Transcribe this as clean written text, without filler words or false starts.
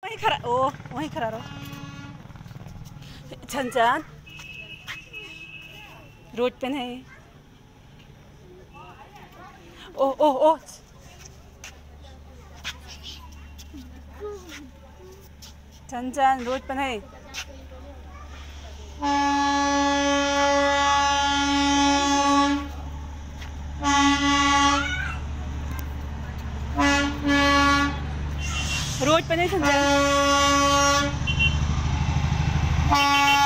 वहीं खड़ा, ओ वहीं खड़ा रहो। छंचान रोड पे नहीं। ओ ओ ओ छंचान रोड पे नहीं। रोड पे नहीं छंचान।